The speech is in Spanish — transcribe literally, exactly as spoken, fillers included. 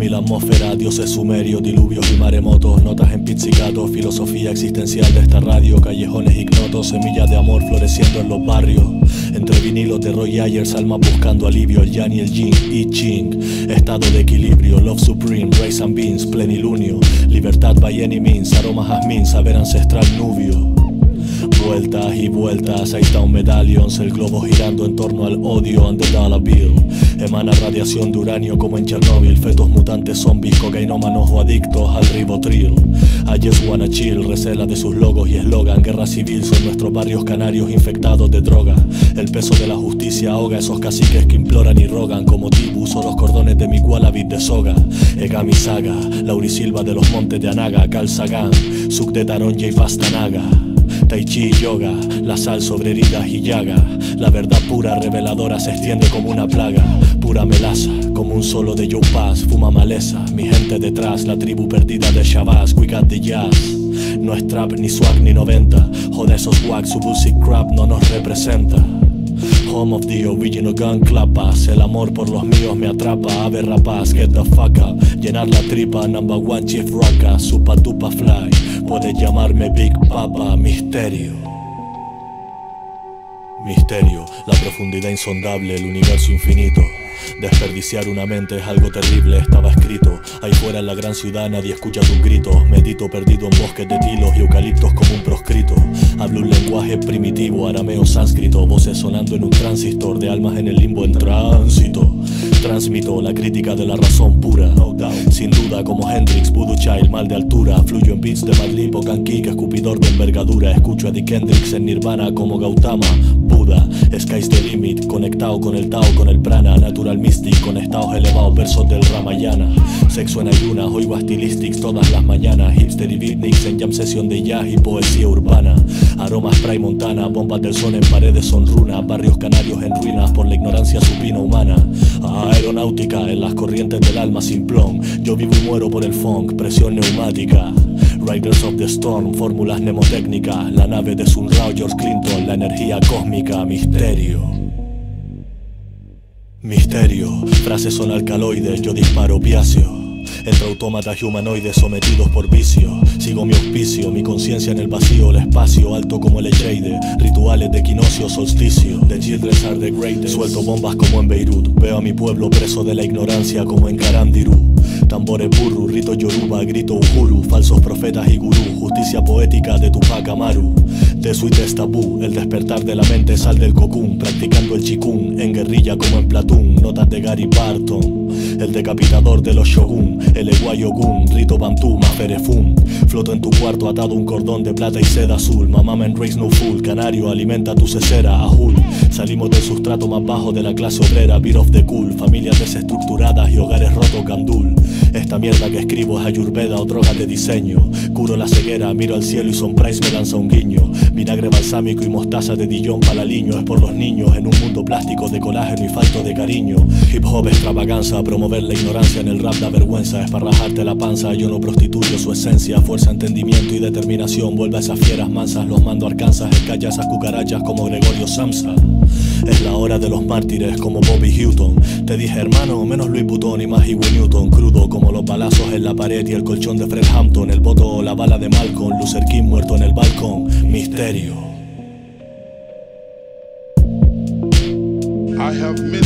mil atmósferas, dioses sumerios, diluvios y maremotos, notas en pizzicato, filosofía existencial de esta radio, callejones ignotos, semillas de amor floreciendo en los barrios. Entre vinilos de Roy Ayers, almas buscando alivio, el yang y el yin, I Ching, estado de equilibrio, love supreme, rice and beans, plenilunio, libertad by any means, aroma jazmín, saber ancestral nubio. Vueltas y vueltas, ahí está un medallions, el globo girando en torno al odio and the dollar bill. Emana radiación de uranio como en Chernobyl, fetos mutantes, zombies, cocainómanos o adictos al ribotril. I just wanna chill, recela de sus logos y eslogan, guerra civil son nuestros barrios canarios infectados de droga. El peso de la justicia ahoga esos caciques que imploran y rogan, como Tibu uso los cordones de mi Wallaby de soga. Egami Saga, Laurisilva de los montes de Anaga, Carl Sagan, Suk de Taronja y Pastanaga. Tai Chi y yoga, la sal sobre heridas y llaga. La verdad pura reveladora se extiende como una plaga. Pura melaza, como un solo de Joe Pass. Fuma maleza, mi gente detrás, la tribu perdida de Shabazz. We got the jazz. No es trap, ni swag, ni noventa. Joder esos wags, su bullshit crap no nos representa. Home of the original gun clapas. El amor por los míos me atrapa. Ave rapaz, get the fuck up. Llenar la tripa, number one chief rocka. Supa tupa fly, puedes llamarme Big Papa. Misterio. Misterio, la profundidad insondable, el universo infinito. Desperdiciar una mente es algo terrible, estaba escrito. Ahí fuera en la gran ciudad nadie escucha tus gritos. Medito perdido en bosques de tilos y eucaliptos como un proscrito. Hablo un lenguaje primitivo, arameo sánscrito. Voces sonando en un transistor de almas en el limbo en tránsito. Transmito la crítica de la razón pura, no doubt. Sin duda como Hendrix, Voodoo Child, mal de altura. Fluyo en beats de Madlib o Kankik, escupidor de envergadura. Escucho a Dick Hendrix en Nirvana como Gautama, Buda. Sky's the limit, conectado con el Tao, con el prana. Natural mystic, con estados elevados, versos del Ramayana. Sexo en ayunas, oigo a Stylistics todas las mañanas. Hipster y beatniks en jam session de jazz y poesía urbana. Aromas Prime Montana, bombas del son en paredes son runas. Barrios canarios en ruinas por la ignorancia supina humana. Aeronáutica en las corrientes del alma simplón. Yo vivo y muero por el funk, presión neumática. Riders of the Storm, fórmulas mnemotécnicas. La nave de Sun Rao, George Clinton, la energía cósmica. Misterio. Misterio, frases son alcaloides, yo disparo opiáceo. Entre autómatas y humanoides sometidos por vicio. Sigo mi auspicio, mi conciencia en el vacío. El espacio alto como el Echeide. Rituales de equinoccio, solsticio. The children are the greatest. Suelto bombas como en Beirut. Veo a mi pueblo preso de la ignorancia como en Carandiru. Tambores burru, rito yoruba, grito uhuru. Falsos profetas y gurú. Justicia poética de Tupac Amaru. De suite es tabú, el despertar de la mente sal del cocún. Practicando el chikun, en guerrilla como en Platoon. Notas de Gary Barton, el decapitador de los shogun. El Eguayogun, rito bantú, maferefun. Floto en tu cuarto atado un cordón de plata y seda azul. Mamá me raise no fool, canario alimenta tu cesera, ajul. Salimos del sustrato más bajo de la clase obrera, beat of the cool. Familias desestructuradas y hogares rotos gandul. Esta mierda que escribo es ayurveda o droga de diseño. Curo la ceguera, miro al cielo y Son Price me lanza un guiño. Vinagre balsámico y mostaza de Dijon palaliño. Es por los niños en un mundo plástico de colágeno y falto de cariño. Hip hop extravaganza, promover la ignorancia en el rap da vergüenza. Es para rajarte la panza, yo no prostituyo su esencia. Fuerza, entendimiento y determinación, vuelve a esas fieras mansas. Los mando a Arkansas, escalla esas cucarachas como Gregorio Samsa. Es la hora de los mártires como Bobby Hutton. Te dije hermano, menos Louis Vuitton y más Huey Newton. Crudo como los balazos en la pared y el colchón de Fred Hampton. El voto o la bala de Malcolm, Luther King muerto en el balcón. Misterio. I have